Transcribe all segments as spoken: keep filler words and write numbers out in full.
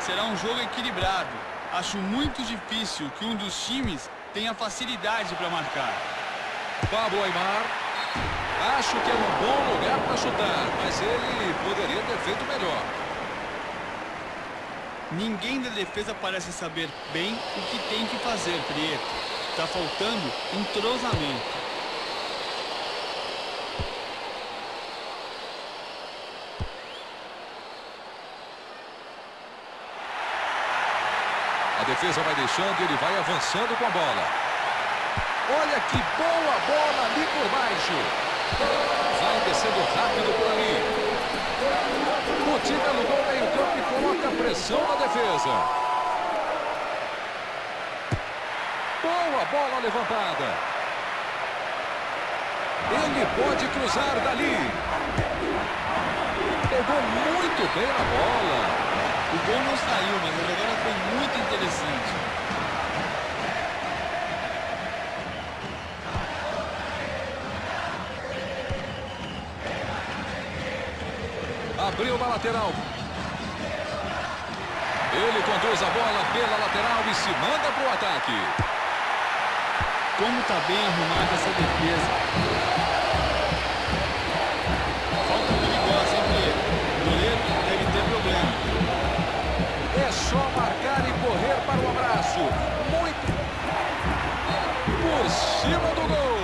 será um jogo equilibrado. Acho muito difícil que um dos times tenha facilidade para marcar. Pablo Aimar. Acho que é um bom lugar para chutar, mas ele poderia ter feito melhor. Ninguém da defesa parece saber bem o que tem que fazer, Prieto. Está faltando entrosamento. A defesa vai deixando e ele vai avançando com a bola. Olha que boa bola ali por baixo. Vai descendo rápido por ali. O time alugou o meio-campo e coloca pressão na defesa. Boa bola levantada. Ele pode cruzar dali. Pegou muito bem na bola. O gol não saiu, mas a jogada foi muito interessante. Abriu na lateral. Ele conduz a bola pela lateral e se manda para o ataque. Como está bem arrumada essa defesa. Falta perigosa, hein, Prieto? O goleiro deve ter problema. É só marcar e correr para o abraço. Muito por cima do gol.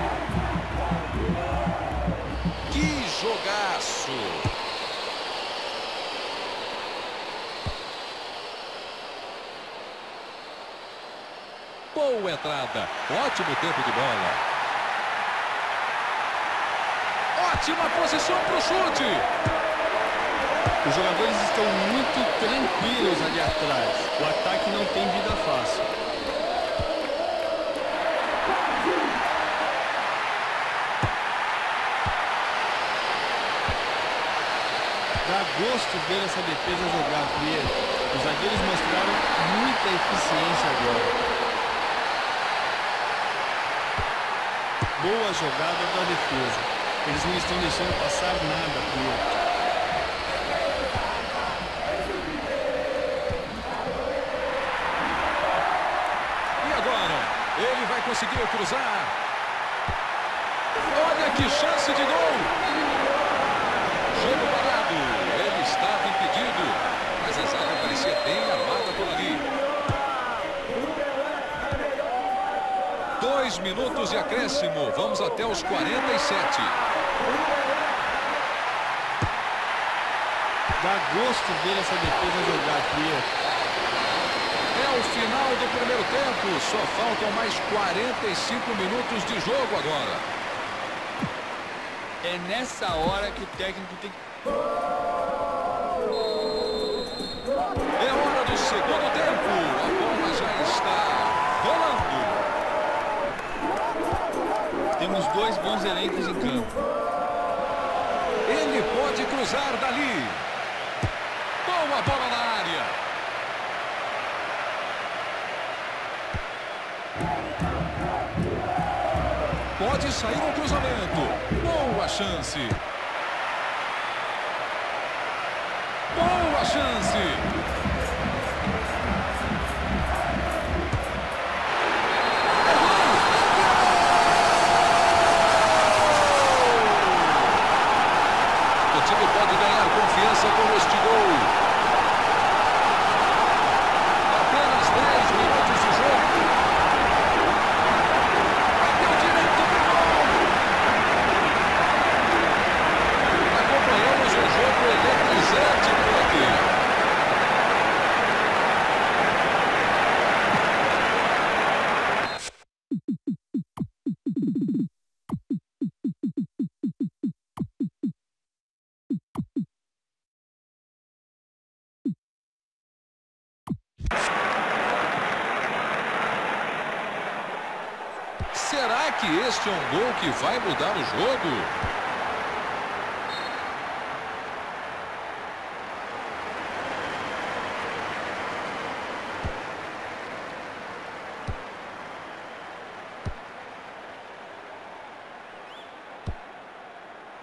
Que jogaço. Boa entrada. Ótimo tempo de bola. Ótima posição para o chute. Os jogadores estão muito tranquilos ali atrás. O ataque não tem vida fácil. Dá gosto ver essa defesa jogar, Prieto. Os zagueiros mostraram muita eficiência agora. Boa jogada da defesa. Eles não estão deixando passar nada, Prieto. Ele vai conseguir cruzar. Olha que chance de gol. Jogo parado. Ele estava impedido. Mas a zaga parecia bem armada por ali. Dois minutos de acréscimo. Vamos até os quarenta e sete. Dá gosto ver essa defesa jogar, Prieto. É o final do primeiro tempo. Só faltam mais quarenta e cinco minutos de jogo agora. É nessa hora que o técnico tem que... É hora do segundo tempo. A bola já está rolando. Temos dois bons elencos em campo. Ele pode cruzar dali. Boa bola na área. Pode sair um cruzamento. Boa chance. Boa chance. O time pode ganhar confiança com este gol. Apenas dez minutos de jogo. Será que este é um gol que vai mudar o jogo?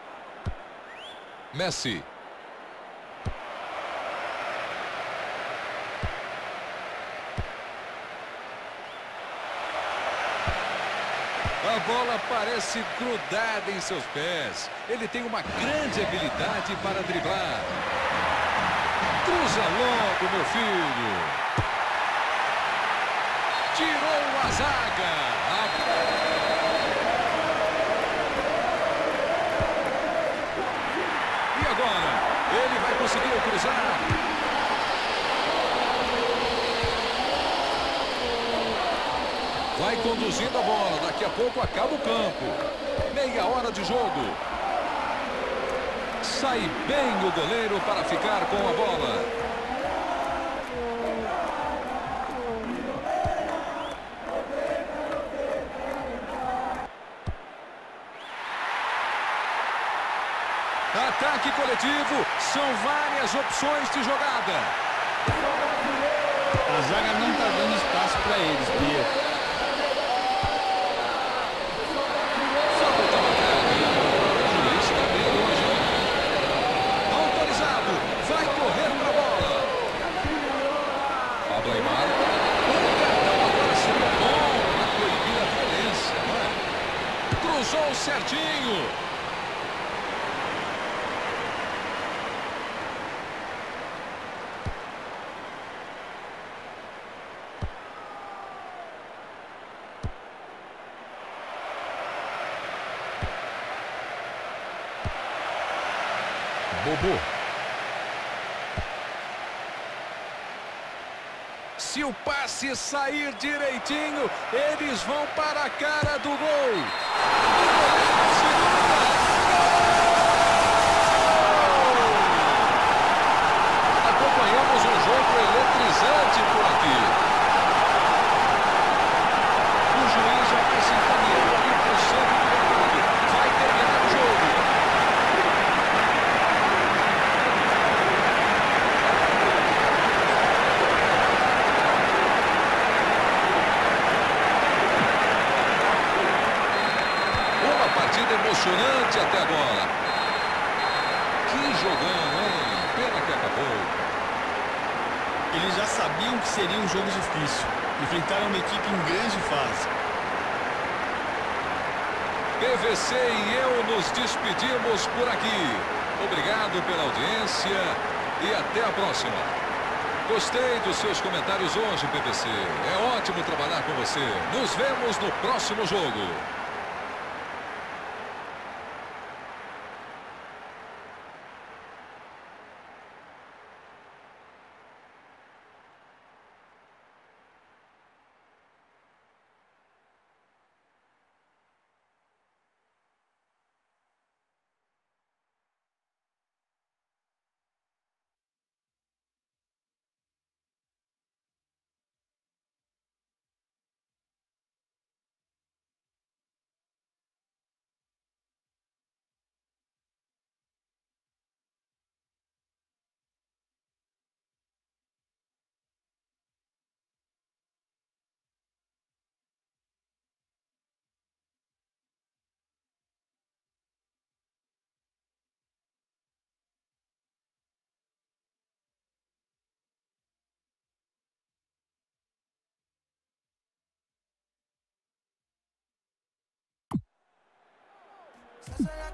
Messi. A bola parece grudada em seus pés. Ele tem uma grande habilidade para driblar. Cruza logo, meu filho. Tirou a zaga. E agora? Ele vai conseguir cruzar. Vai conduzindo a bola. Daqui a pouco acaba o campo. Meia hora de jogo. Sai bem o goleiro para ficar com a bola. Ataque coletivo. São várias opções de jogada. A zaga não está dando espaço para eles, Pia. Cruzou certinho. Bobo. Se o passe sair direitinho, eles vão para a cara do gol. Acompanhamos um jogo eletrizante por aqui. O juiz já vai se encaminhando ali para o centro do gramado. Vai terminar o jogo. Partida emocionante até agora. Que jogão, hein? Pena que acabou. Eles já sabiam que seria um jogo difícil. Enfrentaram uma equipe em grande fase. P V C e eu nos despedimos por aqui. Obrigado pela audiência e até a próxima. Gostei dos seus comentários hoje, P V C. É ótimo trabalhar com você. Nos vemos no próximo jogo. Se hace la